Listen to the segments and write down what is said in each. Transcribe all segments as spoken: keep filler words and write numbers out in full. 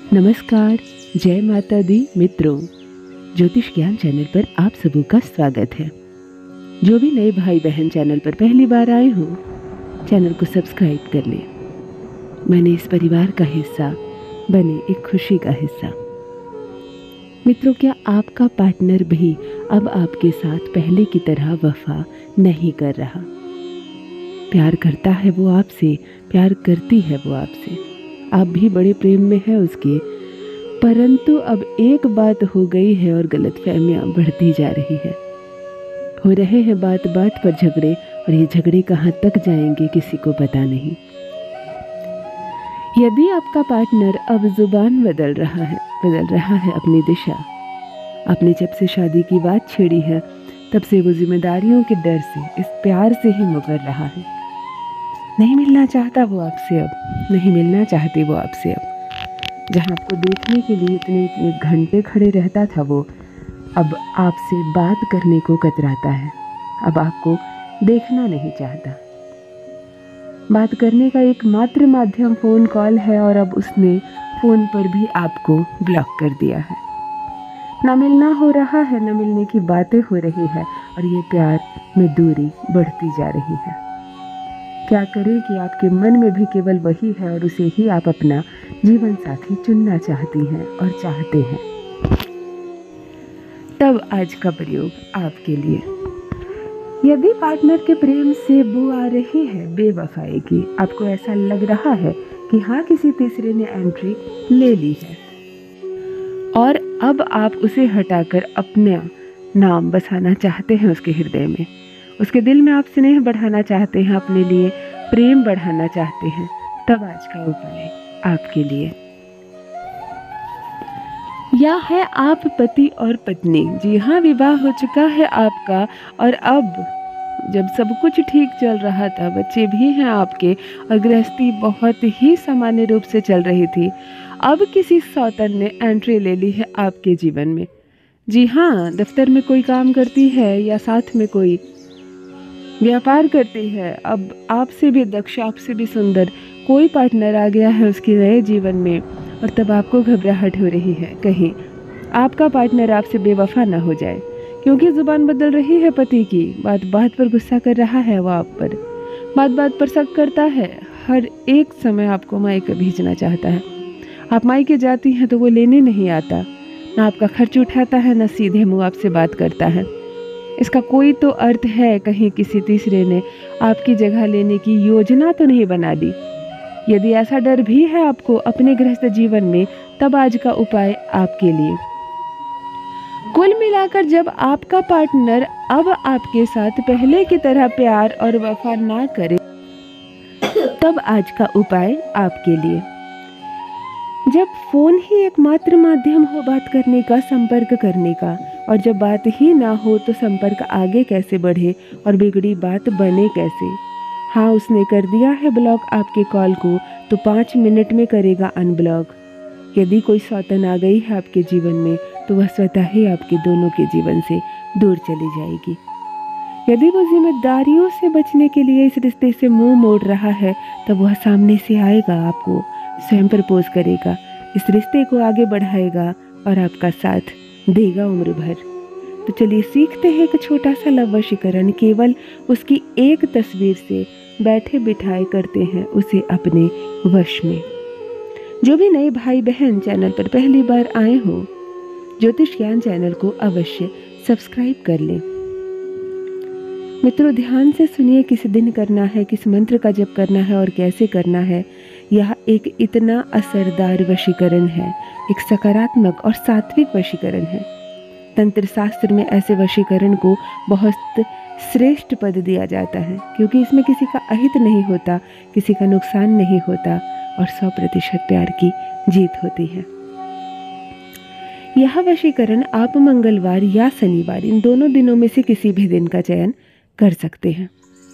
नमस्कार, जय माता दी मित्रों। ज्योतिष ज्ञान चैनल पर आप सभी का स्वागत है। जो भी नए भाई बहन चैनल पर पहली बार आए हों, चैनल को सब्सक्राइब कर लें। बने इस परिवार का हिस्सा, बने एक खुशी का हिस्सा। मित्रों, क्या आपका पार्टनर भी अब आपके साथ पहले की तरह वफा नहीं कर रहा? प्यार करता है वो आपसे, प्यार करती है वो आपसे, आप भी बड़े प्रेम में है उसके, परंतु अब एक बात हो गई है और गलतफहमियां बढ़ती जा रही है। हो रहे हैं बात बात पर झगड़े, और ये झगड़े कहाँ तक जाएंगे किसी को पता नहीं। यदि आपका पार्टनर अब जुबान बदल रहा है बदल रहा है अपनी दिशा, आपने जब से शादी की बात छेड़ी है तब से वो जिम्मेदारियों के डर से, इस प्यार से ही मुकर रहा है। नहीं मिलना चाहता वो आपसे, अब नहीं मिलना चाहती वो आपसे। अब जहाँ आपको देखने के लिए इतने इतने घंटे खड़े रहता था वो, अब आपसे बात करने को कतराता है। अब आपको देखना नहीं चाहता। बात करने का एकमात्र माध्यम फ़ोन कॉल है, और अब उसने फ़ोन पर भी आपको ब्लॉक कर दिया है। ना मिलना हो रहा है, ना मिलने की बातें हो रही है, और ये प्यार में दूरी बढ़ती जा रही है। क्या करें कि आपके मन में भी केवल वही है, और उसे ही आप अपना जीवन साथी चुनना चाहती हैं और चाहते हैं। तब आज का प्रयोग आपके लिए। यदि पार्टनर के प्रेम से बू आ रही है बेवफाई की, आपको ऐसा लग रहा है कि हाँ, किसी तीसरे ने एंट्री ले ली है, और अब आप उसे हटाकर अपना नाम बसाना चाहते हैं उसके हृदय में, उसके दिल में आप स्नेह बढ़ाना चाहते हैं, अपने लिए प्रेम बढ़ाना चाहते हैं, तब आज का उपाय आपके लिए। या है आप पति और पत्नी, जी हाँ, विवाह हो चुका है आपका, और अब जब सब कुछ ठीक चल रहा था, बच्चे भी हैं आपके, और गृहस्थी बहुत ही सामान्य रूप से चल रही थी, अब किसी सौतन ने एंट्री ले ली है आपके जीवन में। जी हाँ, दफ्तर में कोई काम करती है या साथ में कोई व्यापार करती है, अब आपसे भी दक्ष, आपसे भी सुंदर कोई पार्टनर आ गया है उसके नए जीवन में, और तब आपको घबराहट हो रही है कहीं आपका पार्टनर आपसे बेवफा ना हो जाए, क्योंकि जुबान बदल रही है पति की। बात बात पर गुस्सा कर रहा है वो आप पर, बात बात पर शक करता है, हर एक समय आपको मायके भेजना चाहता है। आप मायके जाती हैं तो वो लेने नहीं आता, ना आपका खर्च उठाता है, ना सीधे मुँह आपसे बात करता है। इसका कोई तो अर्थ है, कहीं किसी तीसरे ने आपकी जगह लेने की योजना तो नहीं बना दी। यदि ऐसा डर भी है आपको अपने गृहस्थ जीवन में, तब आज का उपाय आपके लिए। कुल मिलाकर जब आपका पार्टनर अब आपके साथ पहले की तरह प्यार और वफा ना करे, तब आज का उपाय आपके लिए। जब फोन ही एकमात्र माध्यम हो बात करने का, संपर्क करने का, और जब बात ही ना हो तो संपर्क आगे कैसे बढ़े और बिगड़ी बात बने कैसे? हाँ, उसने कर दिया है ब्लॉक आपके कॉल को, तो पाँच मिनट में करेगा अनब्लॉक। यदि कोई सौतन आ गई है आपके जीवन में, तो वह स्वतः ही आपके दोनों के जीवन से दूर चली जाएगी। यदि वो जिम्मेदारियों से बचने के लिए इस रिश्ते से मुंह मोड़ रहा है, तब वह सामने से आएगा, आपको स्वयं प्रपोज करेगा, इस रिश्ते को आगे बढ़ाएगा और आपका साथ देगा उम्र भर। तो चलिए सीखते हैं एक छोटा सा लव वशीकरण, केवल उसकी एक तस्वीर से बैठे बिठाए करते हैं उसे अपने वश में। जो भी नए भाई बहन चैनल पर पहली बार आए हो, ज्योतिष ज्ञान चैनल को अवश्य सब्सक्राइब कर लें। मित्रों, ध्यान से सुनिए, किस दिन करना है, किस मंत्र का जप करना है और कैसे करना है। यह एक इतना असरदार वशीकरण है, एक सकारात्मक और सात्विक वशीकरण है। तंत्र शास्त्र में ऐसे वशीकरण को बहुत श्रेष्ठ पद दिया जाता है, क्योंकि इसमें किसी का अहित नहीं होता, किसी का नुकसान नहीं होता, और सौ प्रतिशत प्यार की जीत होती है। यह वशीकरण आप मंगलवार या शनिवार, इन दोनों दिनों में से किसी भी दिन का चयन कर सकते हैं।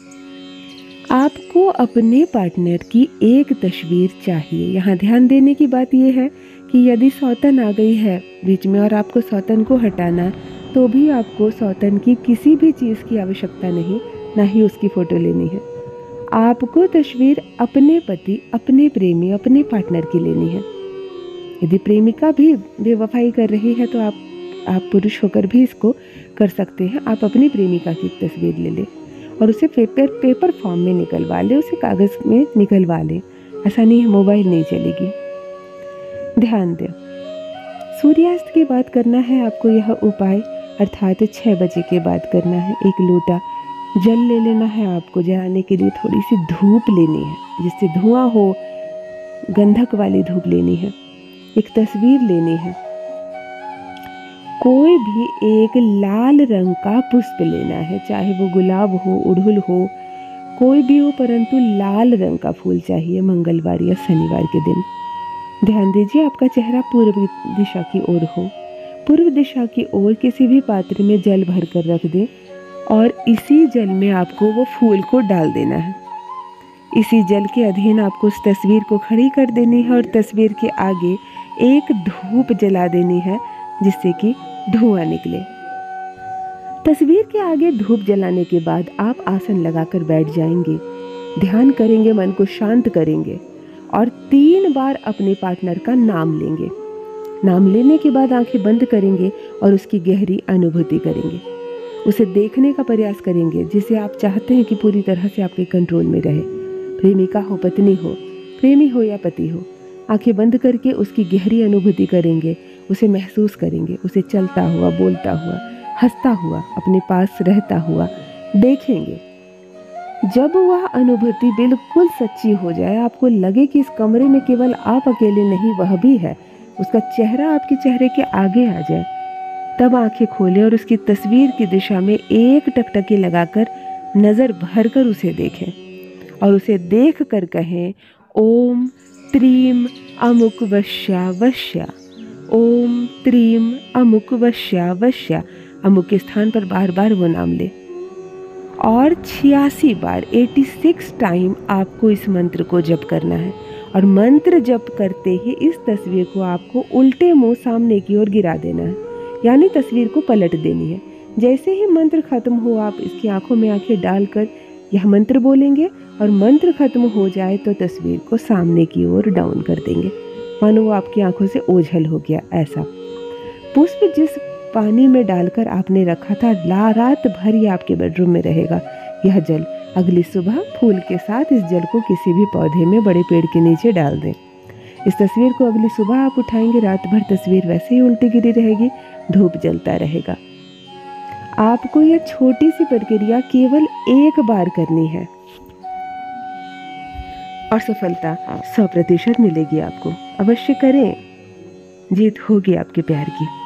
आपको अपने पार्टनर की एक तस्वीर चाहिए। यहाँ ध्यान देने की बात यह है कि यदि सौतन आ गई है बीच में और आपको सौतन को हटाना, तो भी आपको सौतन की किसी भी चीज़ की आवश्यकता नहीं, ना ही उसकी फ़ोटो लेनी है। आपको तस्वीर अपने पति, अपने प्रेमी, अपने पार्टनर की लेनी है। यदि प्रेमिका भी बेवफाई कर रही है तो आप आप पुरुष होकर भी इसको कर सकते हैं। आप अपनी प्रेमिका की तस्वीर ले लें और उसे पेपर पेपर फॉर्म में निकलवा लें, उसे कागज़ में निकलवा लें। ऐसा नहीं है मोबाइल नहीं चलेगी। ध्यान दें, सूर्यास्त के बाद करना है आपको यह उपाय, अर्थात छः बजे के बाद करना है। एक लोटा जल ले लेना है आपको, जलाने के लिए थोड़ी सी धूप लेनी है जिससे धुआं हो, गंधक वाली धूप लेनी है। एक तस्वीर लेनी है, कोई भी एक लाल रंग का पुष्प लेना है, चाहे वो गुलाब हो, उड़हुल हो, कोई भी हो, परंतु लाल रंग का फूल चाहिए मंगलवार या शनिवार के दिन। ध्यान दीजिए आपका चेहरा पूर्व दिशा की ओर हो। पूर्व दिशा की ओर किसी भी पात्र में जल भर कर रख दें और इसी जल में आपको वो फूल को डाल देना है। इसी जल के अधीन आपको उस तस्वीर को खड़ी कर देनी है और तस्वीर के आगे एक धूप जला देनी है जिससे कि धुआं निकले। तस्वीर के आगे धूप जलाने के बाद आप आसन लगाकर बैठ जाएंगे, ध्यान करेंगे, मन को शांत करेंगे और तीन बार अपने पार्टनर का नाम लेंगे। नाम लेने के बाद आंखें बंद करेंगे और उसकी गहरी अनुभूति करेंगे। उसे देखने का प्रयास करेंगे जिसे आप चाहते हैं कि पूरी तरह से आपके कंट्रोल में रहे। प्रेमिका हो, पत्नी हो, प्रेमी हो या पति हो, आंखें बंद करके उसकी गहरी अनुभूति करेंगे, उसे महसूस करेंगे, उसे चलता हुआ, बोलता हुआ, हंसता हुआ, अपने पास रहता हुआ देखेंगे। जब वह अनुभूति बिल्कुल सच्ची हो जाए, आपको लगे कि इस कमरे में केवल आप अकेले नहीं वह भी है, उसका चेहरा आपके चेहरे के आगे आ जाए, तब आंखें खोलें और उसकी तस्वीर की दिशा में एक टकटकी लगाकर नज़र भरकर उसे देखें और उसे देख कर कहें ओम त्रीम अमुक वश्या वश्या, ओम त्रीम अमुक वश्या वश्या। अमुक के स्थान पर बार बार वो नाम ले और छियासी बार छियासी टाइम आपको इस मंत्र को जप करना है। और मंत्र जप करते ही इस तस्वीर को आपको उल्टे मुंह सामने की ओर गिरा देना है, यानी तस्वीर को पलट देनी है। जैसे ही मंत्र खत्म हो आप इसकी आंखों में आंखें डालकर यह मंत्र बोलेंगे और मंत्र खत्म हो जाए तो तस्वीर को सामने की ओर डाउन कर देंगे, मानो वो आपकी आंखों से ओझल हो गया। ऐसा पुष्प जिस पानी में डालकर आपने रखा था, ला रात भर ये आपके बेडरूम में रहेगा यह जल। अगली सुबह फूल के साथ इस जल को किसी भी पौधे में, बड़े पेड़ के नीचे डाल दें। इस तस्वीर को अगली सुबह आप उठाएंगे, रात भर तस्वीर वैसे ही उल्टी गिरी रहेगी, धूप जलता रहेगा। आपको यह छोटी सी प्रक्रिया केवल एक बार करनी है और सफलता सौ प्रतिशत मिलेगी आपको। अवश्य करें, जीत होगी आपके प्यार की।